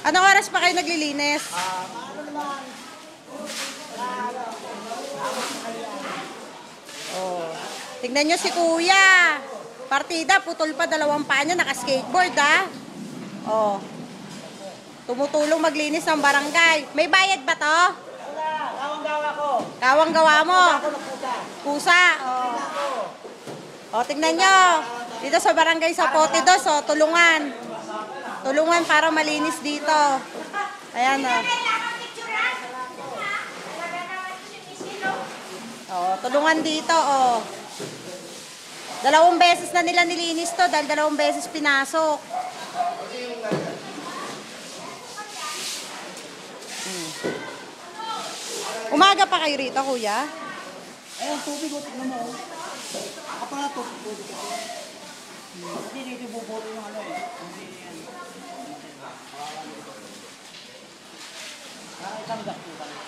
Anong oras pa kayo naglilinis? Ano naman? Oh. Tignan nyo si Kuya. Partida, putol pa dalawang paa niya, naka-skateboard ah. Oh. Tumutulong maglinis ng barangay. May bayad ba to? Wala, kawang-gawa ko. Kawang-gawa mo. Ako na puta. Pusa. Oh. Oh, tignan nyo. Dito sa barangay sa Potidos, oh, tulungan. Tulungan para malinis dito. Ayan oh. Oh, tulungan dito oh. 2 beses na nila nilinis to dahil 2 beses pinasok. Umaga pa kayo rito, kuya? Ayun, tubig o, tignan mo. Ako pa nga tubig. Hindi dito bubulo ng ano eh. Hindi yan. Isang gas po talaga.